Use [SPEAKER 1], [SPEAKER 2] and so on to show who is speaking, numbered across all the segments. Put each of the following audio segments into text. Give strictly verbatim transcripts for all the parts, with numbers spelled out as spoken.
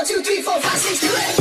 [SPEAKER 1] one, two, three, four, five, six, do it.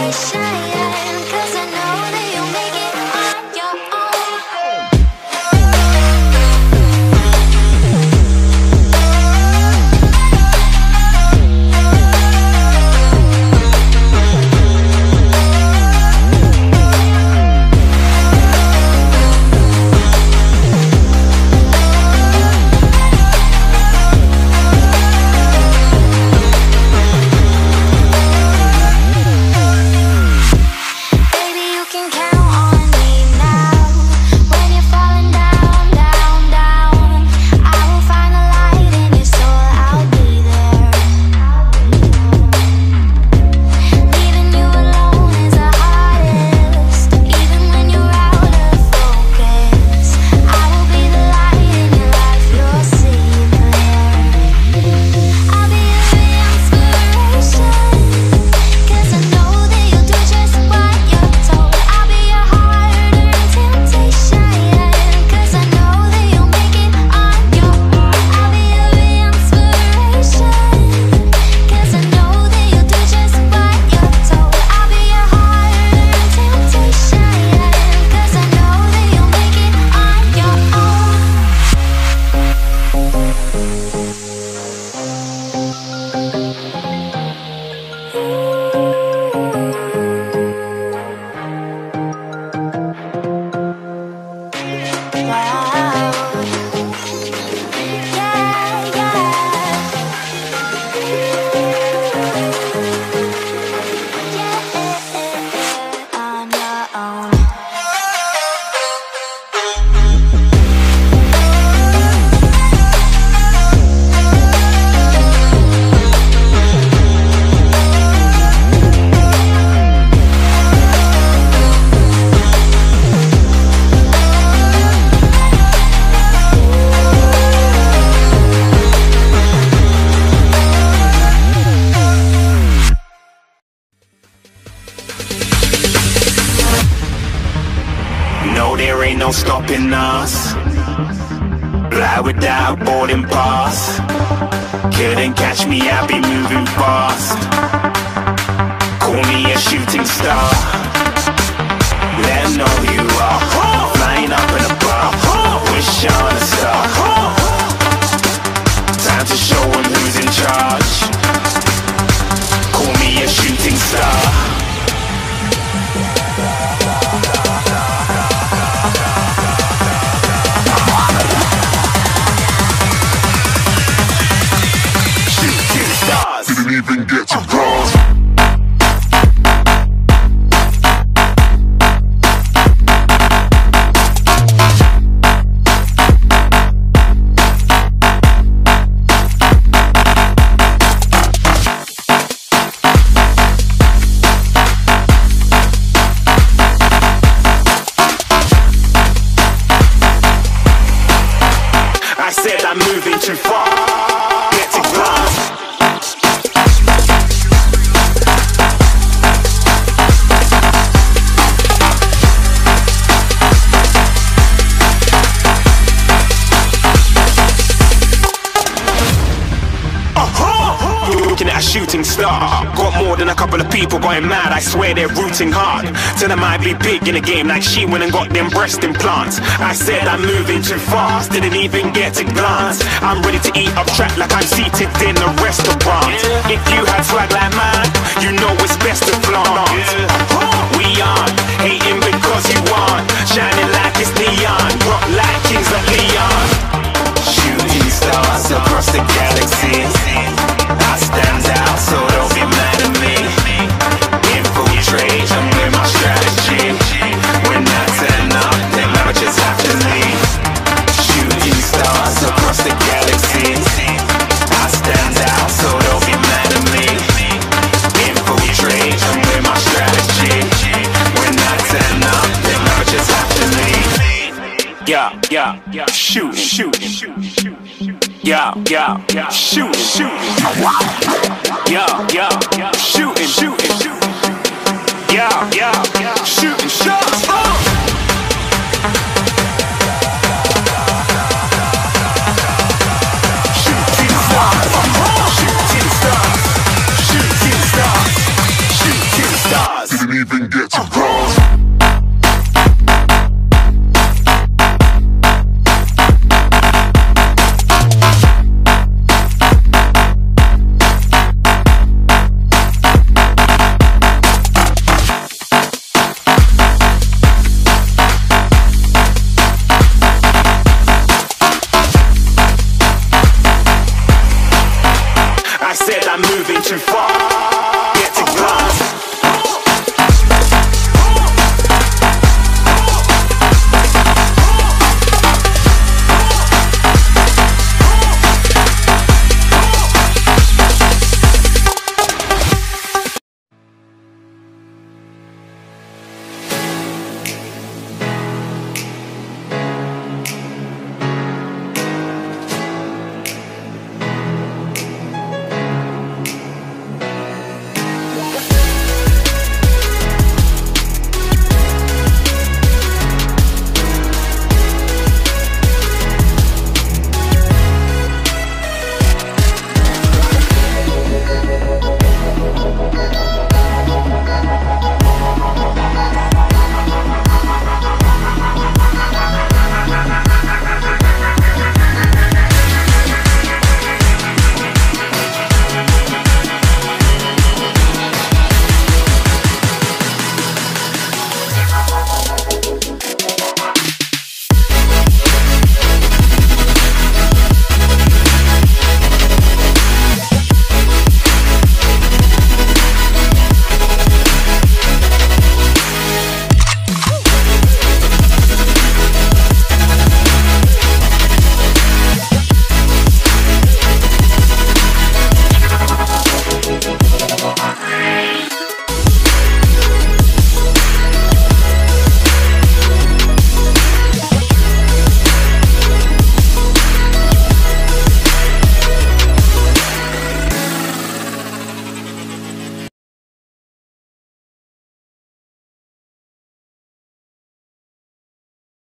[SPEAKER 2] Shine, 'cause I know that you'll make it on your own.
[SPEAKER 1] know there ain't no stopping us. Fly without boarding pass. Couldn't catch me, I be moving fast. Call me a shooting star. Let 'em know who you are. Flying up in a bar. Wish on a star. Time to show 'em who's in charge. Call me a shooting star.
[SPEAKER 2] Didn't even get to cross.
[SPEAKER 1] I said I'm moving too far. Get to glass. Looking at a shooting star. Got more than a couple of people going mad. I swear they're rooting hard. Tell them I be big in the game like she went and got them breast implants. I said I'm moving too fast, didn't even get to glance. I'm ready to eat up track like I'm seated in a restaurant. If you had swag like mine, you know it's best to flaunt. We aren't hating because you aren't shining like it's neon. Rock like kings of Leon. Shooting stars across the galaxy. I stand out, so don't be mad at me. Infiltrate, I'm with my strategy. When I turn up, them amateurs have to leave. Shooting stars across the galaxy. I stand out, so don't be mad at me. Infiltrate, I'm with my strategy. When I turn up, them amateurs have to leave. Yeah, yeah, yeah, shoot, shoot, shoot, shoot. Yeah, yeah, yeah, shooting, shooting. Yeah, yeah, yeah, shooting, shooting, shooting. Yeah, yeah, yeah, shooting shots. Oh! Shooting stars, shooting stars, shooting stars, shooting stars.
[SPEAKER 2] Didn't even get to cross.
[SPEAKER 1] I said I'm moving too far.